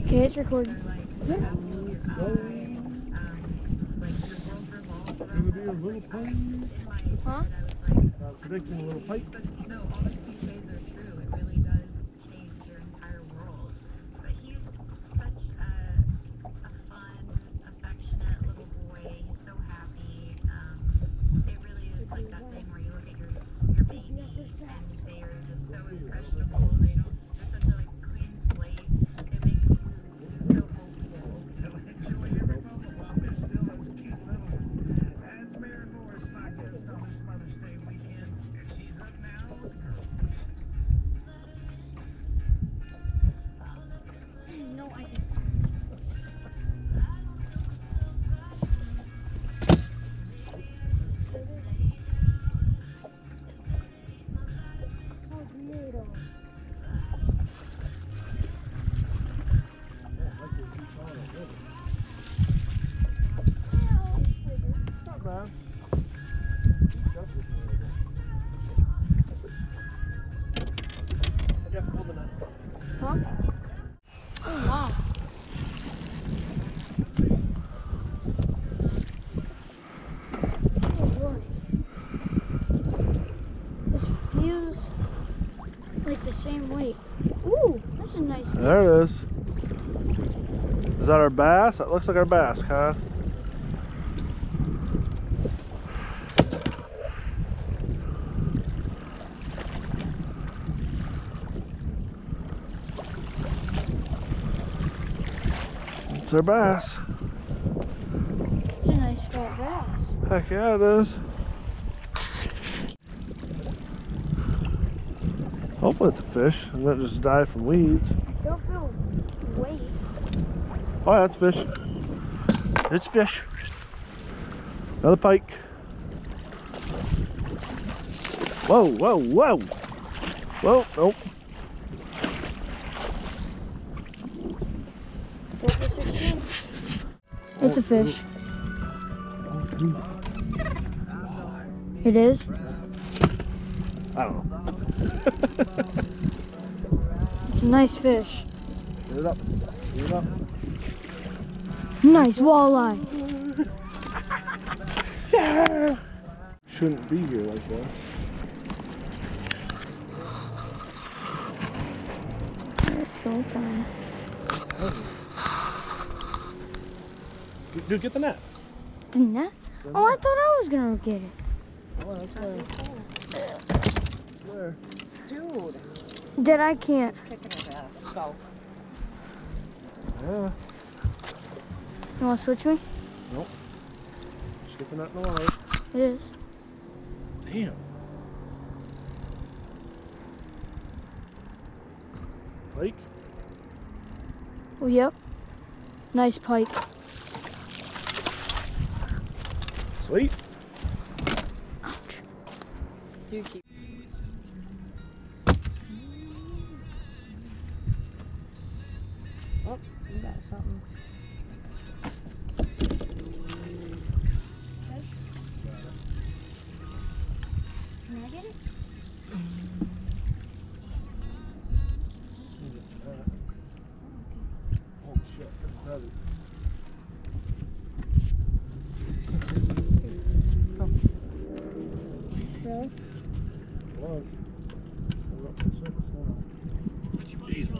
Okay, it's recording. Yeah. It's gonna be a little pike. Huh? Predicting a little pike. But no, all the cliches are true. It really does change your entire world. But he's such a fun, affectionate little boy. He's so happy. It really is like that thing where you look at your baby and they are just so impressionable. They're such a clean slate. It makes you so hopeful. Enjoy every moment while they're still as cute little ones. As Mary Morris, my guest on this Mother's Day weekend, and she's up now with the girl. No, I didn't. It's not bad. I got to pull the net. Huh? Oh, wow. Oh, boy. This feels like the same weight. Ooh, that's a nice one. There it is. Is that our bass? That looks like our bass, huh? It's our bass. It's a nice fat bass. Heck yeah, it is. Hopefully it's a fish and not just die from weeds. I still feel weight. Oh yeah, it's fish. It's fish. Another pike. Whoa, whoa, whoa. Whoa, nope. It's a fish. It is? I don't know. It's a nice fish. Get it up. Get it up. Nice walleye. Yeah. Shouldn't be here like that. So fun. Dude, get the net. The net? Oh, I thought I was gonna get it. Oh, that's fine. There. Dude, Did I can't. kicking his ass. Go. Yeah. You wanna switch me? Nope. Just get the net in the water. It is. Damn. Pike? Oh, yep. Nice pike. Sweet. Ouch. You keep. Oh, you got something. Can I get it? Oh shit, that's heavy. Really? Was. We're up to the surface now. Jesus.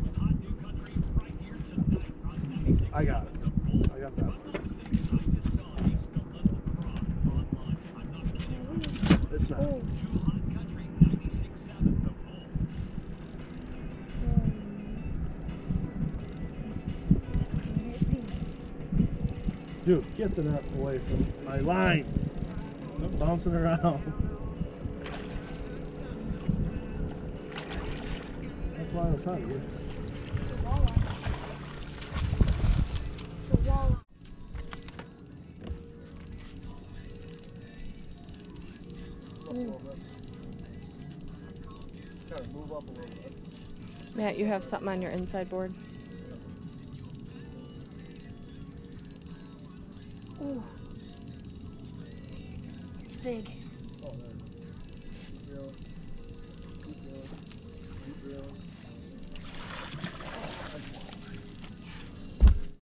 I got it. I got that one. It's not. Oh. Dude, get the net away from my line. I'm bouncing around. That's why I was trying to get it. It's a walleye. Try to move up a little bit. Matt, you have something on your inside board? Ooh. It's big.